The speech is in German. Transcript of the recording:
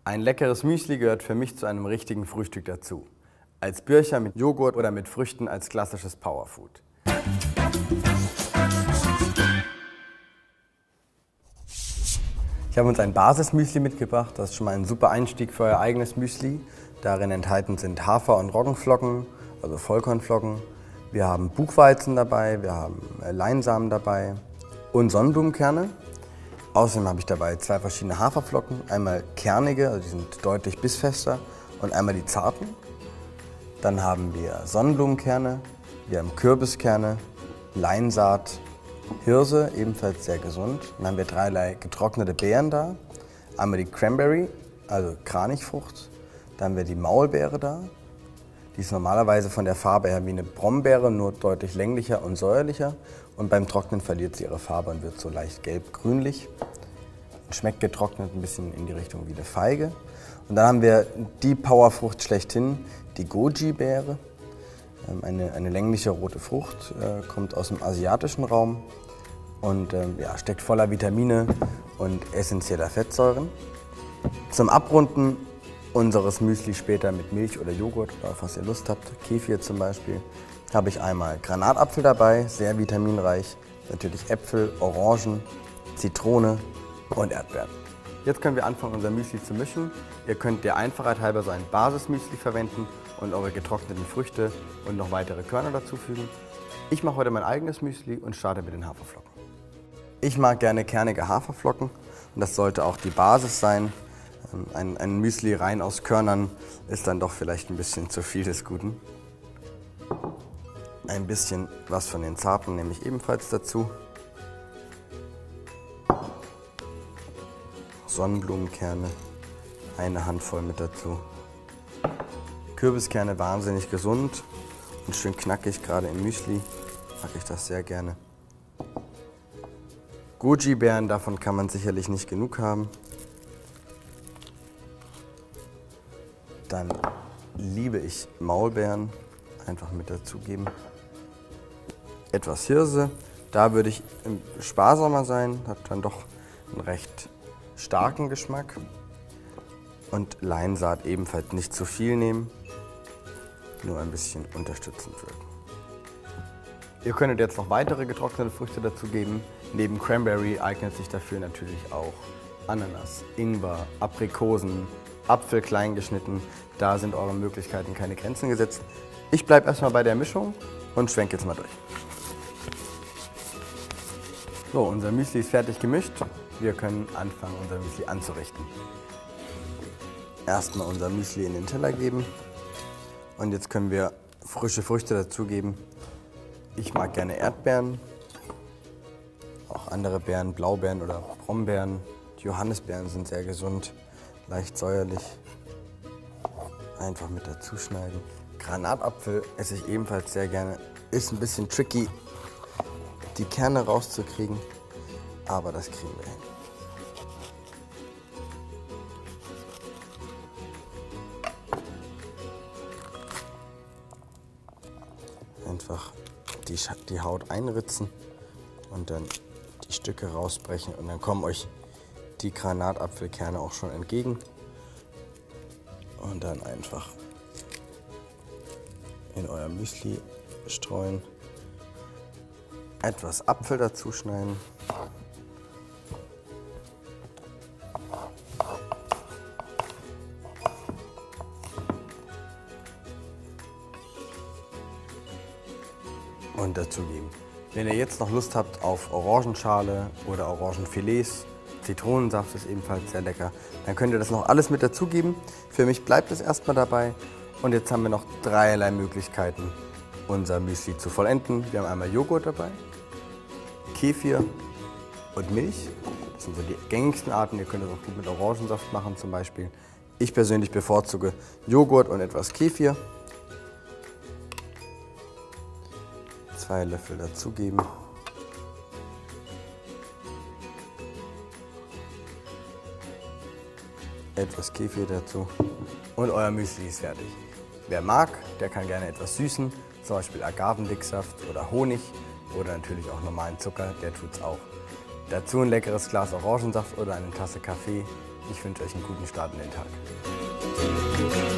Ein leckeres Müsli gehört für mich zu einem richtigen Frühstück dazu. Als Bürcher mit Joghurt oder mit Früchten als klassisches Powerfood. Ich habe uns ein Basismüsli mitgebracht. Das ist schon mal ein super Einstieg für euer eigenes Müsli. Darin enthalten sind Hafer- und Roggenflocken, also Vollkornflocken. Wir haben Buchweizen dabei, wir haben Leinsamen dabei und Sonnenblumenkerne. Außerdem habe ich dabei zwei verschiedene Haferflocken, einmal kernige, also die sind deutlich bissfester, und einmal die zarten. Dann haben wir Sonnenblumenkerne, wir haben Kürbiskerne, Leinsaat, Hirse, ebenfalls sehr gesund. Dann haben wir dreierlei getrocknete Beeren da. Einmal die Cranberry, also Kranichfrucht. Dann haben wir die Maulbeere da. Die ist normalerweise von der Farbe her wie eine Brombeere, nur deutlich länglicher und säuerlicher. Und beim Trocknen verliert sie ihre Farbe und wird so leicht gelb-grünlich. Schmeckt getrocknet ein bisschen in die Richtung wie eine Feige. Und dann haben wir die Powerfrucht schlechthin, die Goji-Beere. Eine längliche rote Frucht, kommt aus dem asiatischen Raum und ja, steckt voller Vitamine und essentieller Fettsäuren. Zum Abrunden unseres Müsli später mit Milch oder Joghurt, auf was ihr Lust habt, Kefir zum Beispiel, habe ich einmal Granatapfel dabei, sehr vitaminreich, natürlich Äpfel, Orangen, Zitrone und Erdbeeren. Jetzt können wir anfangen, unser Müsli zu mischen. Ihr könnt der Einfachheit halber so ein Basismüsli verwenden und eure getrockneten Früchte und noch weitere Körner dazufügen. Ich mache heute mein eigenes Müsli und starte mit den Haferflocken. Ich mag gerne kernige Haferflocken und das sollte auch die Basis sein. Ein Müsli rein aus Körnern ist dann doch vielleicht ein bisschen zu viel des Guten. Ein bisschen was von den zarten nehme ich ebenfalls dazu. Sonnenblumenkerne, eine Handvoll mit dazu. Kürbiskerne wahnsinnig gesund und schön knackig, gerade im Müsli mag ich das sehr gerne. Goji-Beeren, davon kann man sicherlich nicht genug haben. Dann liebe ich Maulbeeren, einfach mit dazugeben. Etwas Hirse, da würde ich sparsamer sein, hat dann doch einen recht starken Geschmack. Und Leinsaat ebenfalls nicht zu viel nehmen, nur ein bisschen unterstützend wirken. Ihr könntet jetzt noch weitere getrocknete Früchte dazugeben. Neben Cranberry eignet sich dafür natürlich auch Ananas, Ingwer, Aprikosen, Apfel klein geschnitten. Da sind euren Möglichkeiten keine Grenzen gesetzt. Ich bleibe erstmal bei der Mischung und schwenke jetzt mal durch. So, unser Müsli ist fertig gemischt. Wir können anfangen, unser Müsli anzurichten. Erstmal unser Müsli in den Teller geben und jetzt können wir frische Früchte dazugeben. Ich mag gerne Erdbeeren, auch andere Beeren, Blaubeeren oder Brombeeren. Die Johannisbeeren sind sehr gesund, leicht säuerlich. Einfach mit dazu schneiden. Granatapfel esse ich ebenfalls sehr gerne. Ist ein bisschen tricky, die Kerne rauszukriegen, aber das kriegen wir hin. Einfach die Haut einritzen und dann die Stücke rausbrechen und dann kommen euch die Granatapfelkerne auch schon entgegen. Und dann einfach in euer Müsli streuen. Etwas Apfel dazu schneiden. Und dazugeben. Wenn ihr jetzt noch Lust habt auf Orangenschale oder Orangenfilets, Zitronensaft ist ebenfalls sehr lecker, dann könnt ihr das noch alles mit dazugeben. Für mich bleibt es erstmal dabei. Und jetzt haben wir noch dreierlei Möglichkeiten, unser Müsli zu vollenden. Wir haben einmal Joghurt dabei, Kefir und Milch. Das sind so die gängigsten Arten. Ihr könnt es auch gut mit Orangensaft machen zum Beispiel. Ich persönlich bevorzuge Joghurt und etwas Kefir. 2 Löffel dazugeben. Etwas Kefir dazu und euer Müsli ist fertig. Wer mag, der kann gerne etwas süßen, zum Beispiel Agavendicksaft oder Honig oder natürlich auch normalen Zucker, der tut's auch. Dazu ein leckeres Glas Orangensaft oder eine Tasse Kaffee Ich wünsche euch einen guten Start in den Tag.